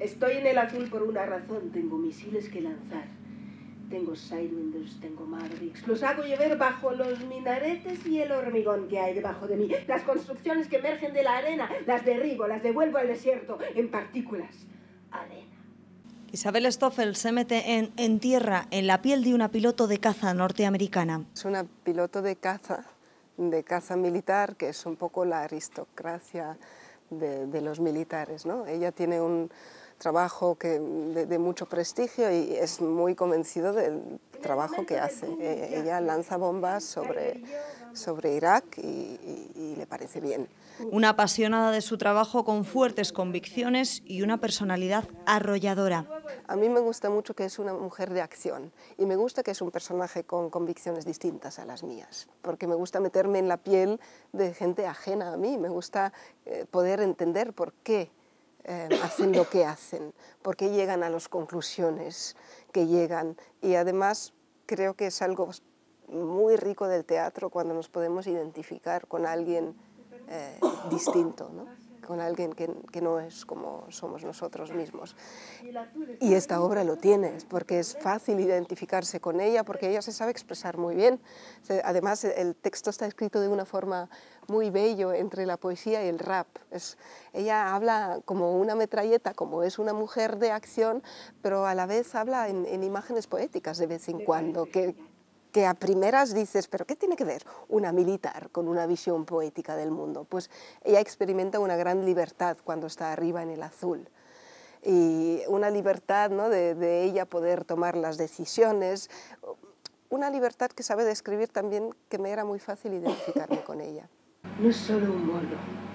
Estoy en el azul por una razón. Tengo misiles que lanzar. Tengo Sidewinders, tengo Mavericks. Los hago llover bajo los minaretes y el hormigón que hay debajo de mí. Las construcciones que emergen de la arena, las derribo, las devuelvo al desierto en partículas. Arena. Isabel Stoffel se mete en tierra, en la piel de una piloto de caza norteamericana. Es una piloto de caza militar, que es un poco la aristocracia de los militares, ¿no? Ella tiene un trabajo de mucho prestigio y es muy convencido del trabajo que hace. Ella lanza bombas sobre Irak y le parece bien. Una apasionada de su trabajo con fuertes convicciones y una personalidad arrolladora. A mí me gusta mucho que es una mujer de acción y me gusta que es un personaje con convicciones distintas a las mías, porque me gusta meterme en la piel de gente ajena a mí, me gusta poder entender por qué hacen lo que hacen, por qué llegan a las conclusiones que llegan, y además creo que es algo muy rico del teatro cuando nos podemos identificar con alguien distinto, ¿no? Con alguien que no es como somos nosotros mismos. Y esta obra lo tiene, porque es fácil identificarse con ella, porque ella se sabe expresar muy bien. Además, el texto está escrito de una forma muy bello entre la poesía y el rap. Ella habla como una metralleta, como es una mujer de acción, pero a la vez habla en imágenes poéticas de vez en cuando, que a primeras dices, ¿pero qué tiene que ver una militar con una visión poética del mundo? Pues ella experimenta una gran libertad cuando está arriba en el azul. Y una libertad, ¿no?, de ella poder tomar las decisiones, una libertad que sabe describir también, que me era muy fácil identificarme con ella. No es solo un mono.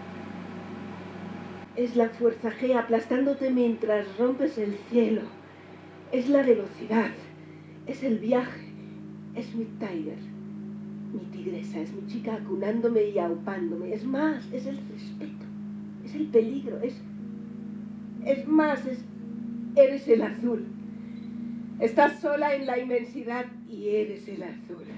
Es la fuerza G aplastándote mientras rompes el cielo. Es la velocidad. Es el viaje. Es mi tiger, mi tigresa, es mi chica acunándome y aupándome. Es más, es el respeto, es el peligro, es más, eres el azul. Estás sola en la inmensidad y eres el azul.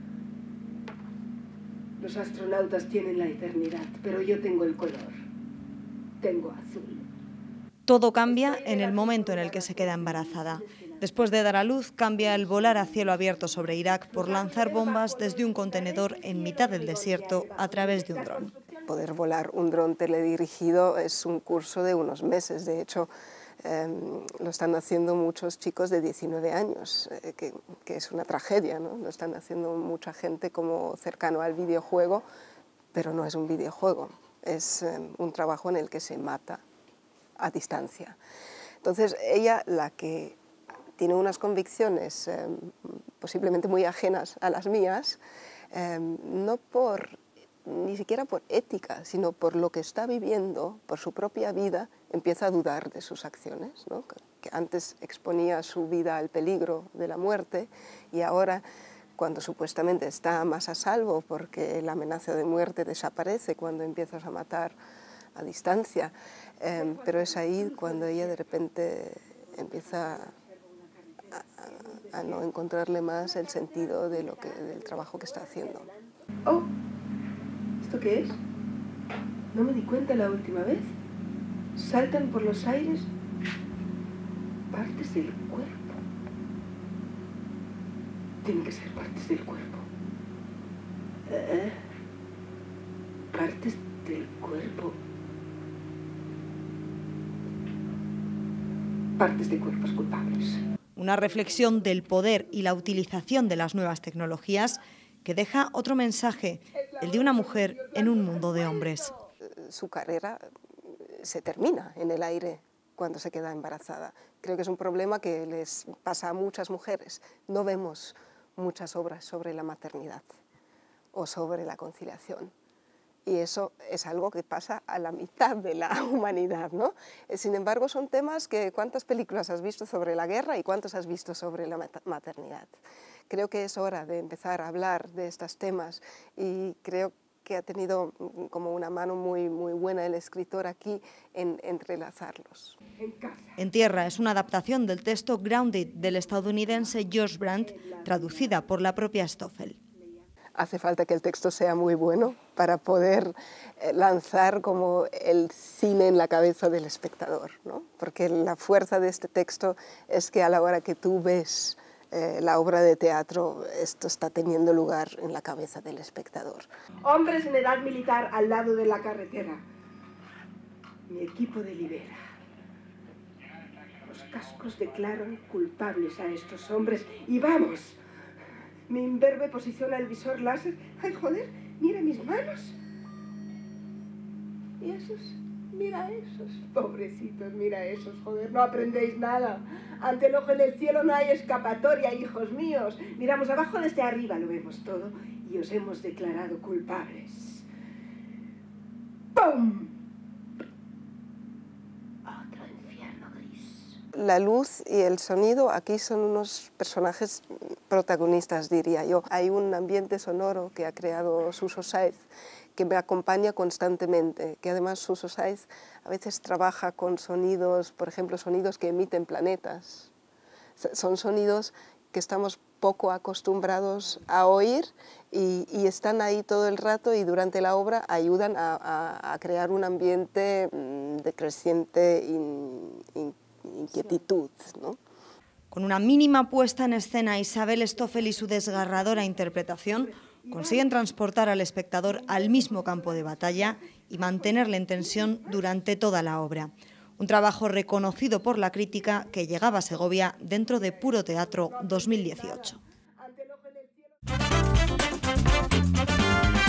Los astronautas tienen la eternidad, pero yo tengo el color. Tengo azul. Todo cambia en el momento en el que se queda embarazada. Después de dar a luz, cambia el volar a cielo abierto sobre Irak por lanzar bombas desde un contenedor en mitad del desierto a través de un dron. Poder volar un dron teledirigido es un curso de unos meses. De hecho, lo están haciendo muchos chicos de 19 años, que es una tragedia, ¿no? Lo están haciendo mucha gente como cercano al videojuego, pero no es un videojuego, es un trabajo en el que se mata a distancia. Entonces, ella, la que tiene unas convicciones posiblemente muy ajenas a las mías, ni siquiera por ética, sino por lo que está viviendo, por su propia vida, empieza a dudar de sus acciones, ¿no? Que antes exponía su vida al peligro de la muerte y ahora, cuando supuestamente está más a salvo porque la amenaza de muerte desaparece cuando empiezas a matar a distancia, pero es ahí cuando ella de repente empieza a no encontrarle más el sentido del trabajo que está haciendo. Oh, ¿esto qué es? No me di cuenta la última vez. Saltan por los aires partes del cuerpo. Tienen que ser partes del cuerpo. Partes del cuerpo. Partes de cuerpos culpables. Una reflexión del poder y la utilización de las nuevas tecnologías que deja otro mensaje, el de una mujer en un mundo de hombres. Su carrera se termina en el aire cuando se queda embarazada. Creo que es un problema que les pasa a muchas mujeres. No vemos muchas obras sobre la maternidad o sobre la conciliación. Y eso es algo que pasa a la mitad de la humanidad, ¿no? Sin embargo, son temas que ¿cuántas películas has visto sobre la guerra y cuántos has visto sobre la maternidad? Creo que es hora de empezar a hablar de estos temas y creo que ha tenido como una mano muy buena el escritor aquí en entrelazarlos. En tierra es una adaptación del texto Grounded del estadounidense Josh Brandt, traducida por la propia Stoffel. hace falta que el texto sea muy bueno para poder lanzar como el cine en la cabeza del espectador, ¿no? Porque la fuerza de este texto es que a la hora que tú ves la obra de teatro, esto está teniendo lugar en la cabeza del espectador. Hombres en edad militar al lado de la carretera. Mi equipo delibera. Los cascos declaran culpables a estos hombres. ¡Y vamos! Mi imberbe posiciona el visor láser. ¡Ay, joder! ¡Mira mis manos! ¿Y esos? Mira esos. Pobrecitos, mira esos, joder. No aprendéis nada. Ante el ojo en el cielo no hay escapatoria, hijos míos. Miramos abajo, desde arriba lo vemos todo y os hemos declarado culpables. ¡Pum! Otro infierno gris. La luz y el sonido aquí son unos personajes protagonistas, diría yo. Hay un ambiente sonoro que ha creado Suso Sáez que me acompaña constantemente, que además Suso Sáez a veces trabaja con sonidos, por ejemplo, sonidos que emiten planetas. Son sonidos que estamos poco acostumbrados a oír y están ahí todo el rato y durante la obra ayudan a crear un ambiente de creciente inquietud, ¿no? Con una mínima puesta en escena, Isabel Stoffel y su desgarradora interpretación consiguen transportar al espectador al mismo campo de batalla y mantenerle en tensión durante toda la obra. Un trabajo reconocido por la crítica que llegaba a Segovia dentro de Puro Teatro 2018.